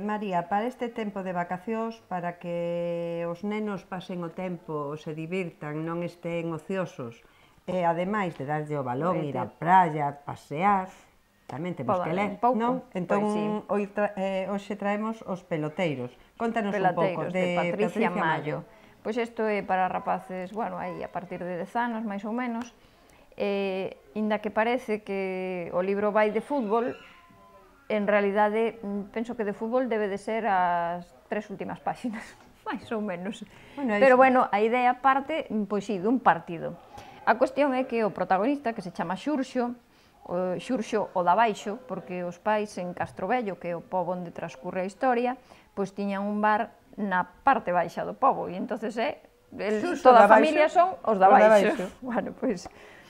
María, para este tempo de vacacións, para que os nenos pasen o tempo, se divirtan, non estén ociosos, e ademais de darlle o balón, ir á praia, pasear, tamén temos que ler, non? Entón, hoxe traemos os peloteiros. Contanos un pouco de Patricia Mallo. Pois isto é para rapaces, bueno, aí a partir de 10 anos, máis ou menos, inda que parece que o libro vai de fútbol, en realidade, penso que de fútbol debe de ser as 3 últimas páxinas, máis ou menos. Pero, bueno, a idea parte, pois sí, dun partido. A cuestión é que o protagonista, que se chama Xurxo, Xurxo o da baixo, porque os pais en Castrovello, que é o pobo onde transcurre a historia, pois tiñan un bar na parte baixa do pobo, e entonces toda a familia son os da baixo. Bueno, pois,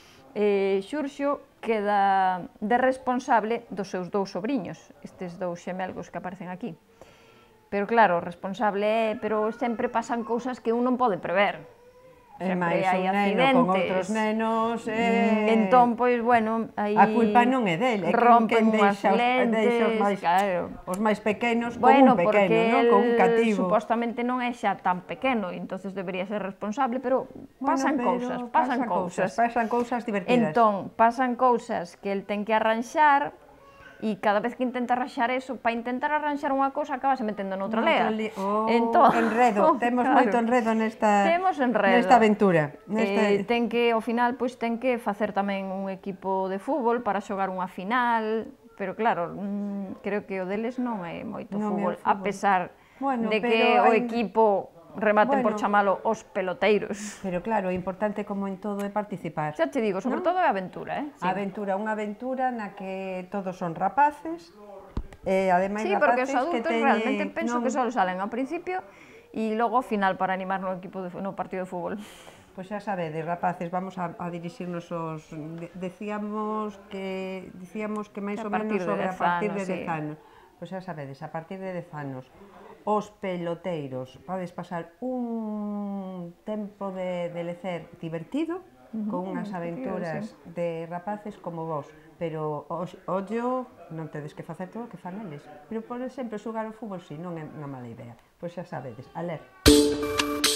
Xurxo queda de responsable dos seus dous sobriños, estes dous xemelgos que aparecen aquí. Pero claro, o responsable pero sempre pasan cousas que un non pode prever. Sempre hai accidentes. Con outros nenos... Entón, pois, bueno, aí... A culpa non é dele, é quen deixa os máis pequenos con un pequeno, con un cativo. Supostamente non é xa tan pequeno, entonces debería ser responsable, pero pasan cousas, pasan cousas. Pasan cousas divertidas. Entón, pasan cousas que el ten que arranxar, e cada vez que intenta arranxar eso, para intentar arranxar unha cousa, acabase metendo noutra lea. Enredo, temos moito enredo nesta aventura. Ten que, ao final, ten que facer tamén un equipo de fútbol para xogar unha final, pero claro, creo que o deles non é moito fútbol, a pesar de que o equipo rematen por chamalo os peloteiros. Pero claro, o importante como en todo é participar. Xa te digo, sobre todo é aventura, Aventura, unha aventura na que todos son rapaces, e ademais rapaces que teñen... Sí, porque os adultos realmente penso que só salen ao principio e logo ao final para animar no partido de fútbol. Pois xa sabedes, rapaces, vamos a dirixirnos os... Dicíamos que máis ou menos sobre a partir de 10 anos. Pois xa sabedes, a partir de 10 anos. Os peloteiros, podes pasar un tempo de lecer divertido, con unhas aventuras de rapaces como vos, pero ollo, non tedes que facer todo o que fan eles, pero por exemplo, xogar ao fútbol si non é unha mala idea, pois xa sabedes, a ler.